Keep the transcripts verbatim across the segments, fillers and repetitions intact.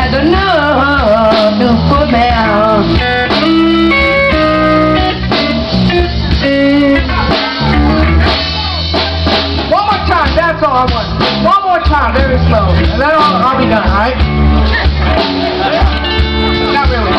has enough to put me out. One more time, that's all I want. One more time, very slow. And then I'll, I'll be done, alright? Not really.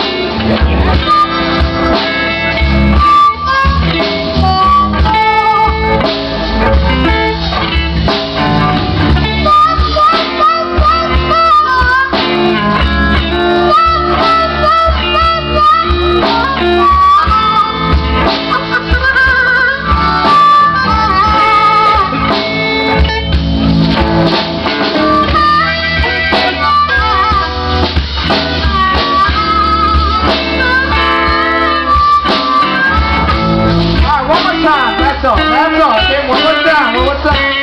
That's all, that's all. Okay, one more time, one more time.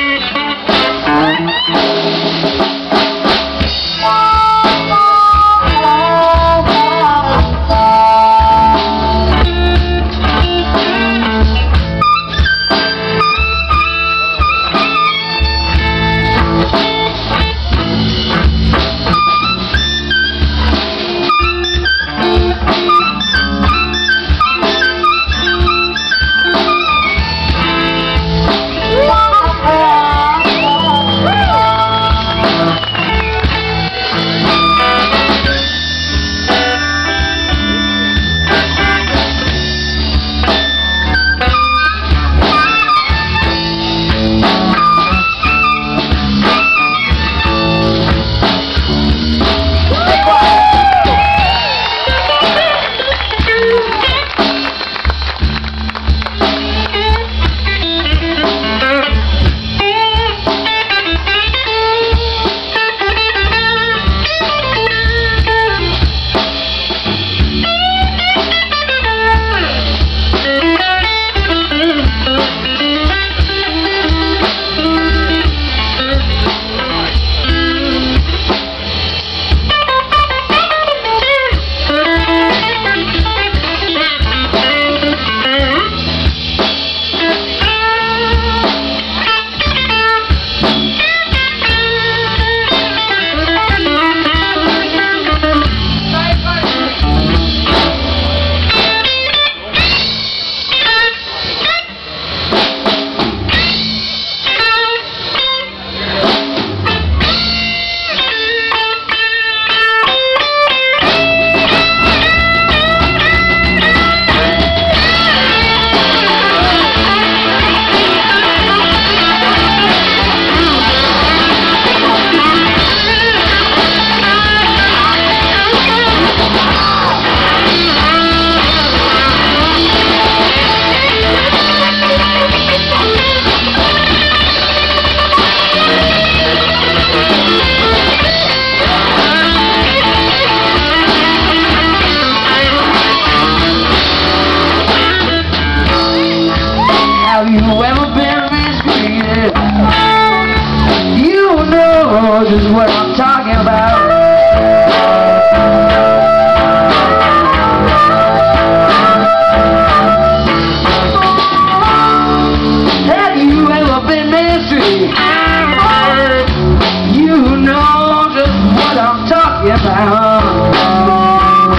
Have you ever been mistreated? You know just what I'm talking about. Have you ever been mistreated? You know just what I'm talking about.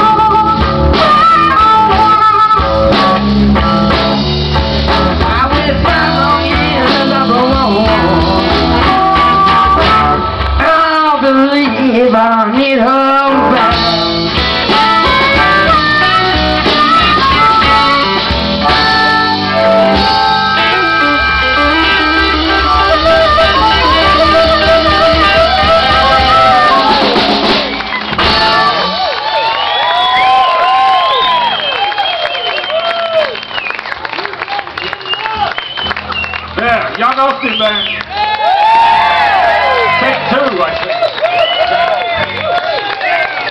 If I need her back. Yeah, y'all know this, man. Take two, I think.